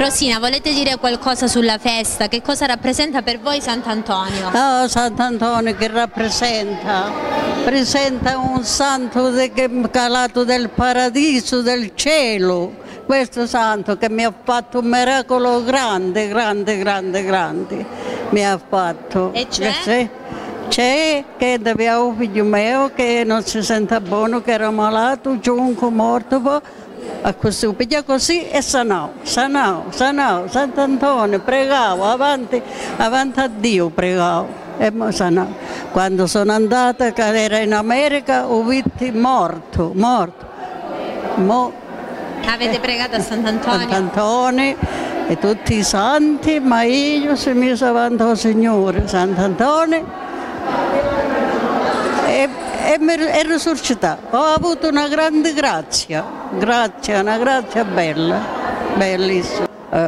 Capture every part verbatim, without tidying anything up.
Rosina, volete dire qualcosa sulla festa? Che cosa rappresenta per voi Sant'Antonio? Oh, Sant'Antonio che rappresenta? Presenta un santo che è calato del paradiso, del cielo. Questo santo che mi ha fatto un miracolo grande, grande, grande, grande. Mi ha fatto. E cioè? C'è, c'è che abbiamo un figlio mio che non si sente buono, che era malato, giunco, morto. A questo piglia così e sanò, sanò, sanò, Sant'Antonio, pregavo, avanti, avanti a Dio pregavo e sanò. Quando sono andata, che era in America, ho visto morto, morto. Mo, Avete eh, pregato a Sant'Antonio? Sant'Antonio e tutti i santi, ma io sono messo avanti al Signore, Sant'Antonio. E, e mi è risuscitato. Ho avuto una grande grazia, grazia, una grazia bella, bellissima. Eh,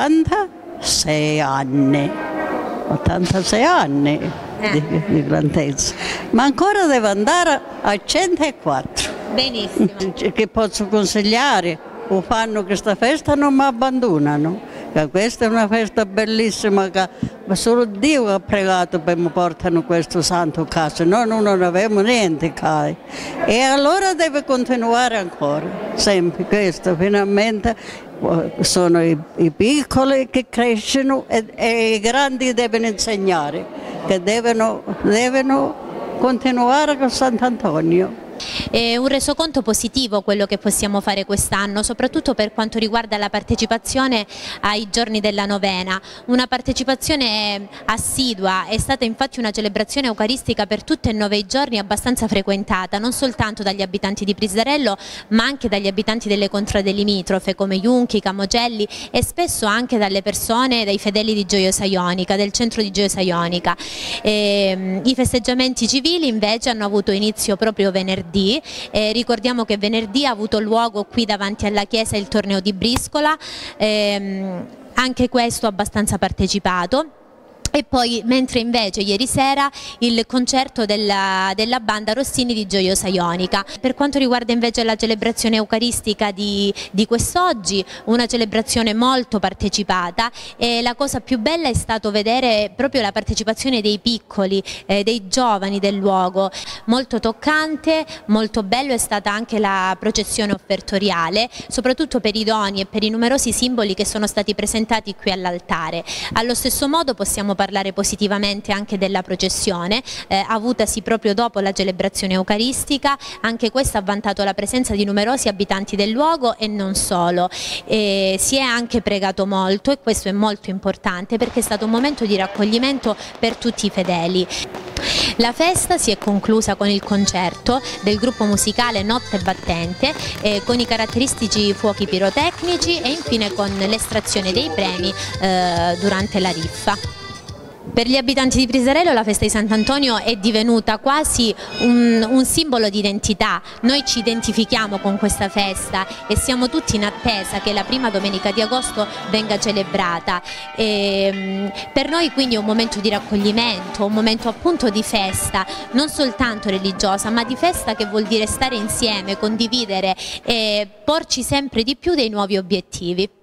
ottantasei anni, ottantasei anni eh. di, di grandezza, ma ancora devo andare a centoquattro. Benissimo. Che posso consigliare? O fanno questa festa non mi abbandonano. Questa è una festa bellissima che solo Dio ha pregato per mi portano questo santo a casa, noi non avevamo niente qua. E allora deve continuare ancora, sempre questo, finalmente sono i, i piccoli che crescono e, e i grandi devono insegnare, che devono, devono continuare con Sant'Antonio. È un resoconto positivo quello che possiamo fare quest'anno, soprattutto per quanto riguarda la partecipazione ai giorni della novena. Una partecipazione assidua, è stata infatti una celebrazione eucaristica per tutti e nove i giorni abbastanza frequentata, non soltanto dagli abitanti di Prisarello ma anche dagli abitanti delle contrade limitrofe come Iunchi, Camogelli e spesso anche dalle persone, dai fedeli di Gioiosa Ionica, del centro di Gioiosa Ionica. E, I festeggiamenti civili invece hanno avuto inizio proprio venerdì. Eh, ricordiamo che venerdì ha avuto luogo qui davanti alla chiesa il torneo di briscola, ehm, anche questo abbastanza partecipato. E poi, mentre invece ieri sera il concerto della, della banda Rossini di Gioiosa Ionica. Per quanto riguarda invece la celebrazione eucaristica di, di quest'oggi, una celebrazione molto partecipata e la cosa più bella è stato vedere proprio la partecipazione dei piccoli, eh, dei giovani del luogo. Molto toccante, molto bello è stata anche la processione offertoriale, soprattutto per i doni e per i numerosi simboli che sono stati presentati qui all'altare. Allo stesso modo possiamo parlare positivamente anche della processione, eh, avutasi proprio dopo la celebrazione eucaristica. Anche questa ha vantato la presenza di numerosi abitanti del luogo e non solo. E si è anche pregato molto e questo è molto importante perché è stato un momento di raccoglimento per tutti i fedeli. La festa si è conclusa con il concerto del gruppo musicale Notte Battente eh, con i caratteristici fuochi pirotecnici e infine con l'estrazione dei premi eh, durante la riffa. Per gli abitanti di Prisarello la festa di Sant'Antonio è divenuta quasi un, un simbolo di identità. Noi ci identifichiamo con questa festa e siamo tutti in attesa che la prima domenica di agosto venga celebrata. E, per noi quindi è un momento di raccoglimento, un momento appunto di festa, non soltanto religiosa, ma di festa che vuol dire stare insieme, condividere e porci sempre di più dei nuovi obiettivi.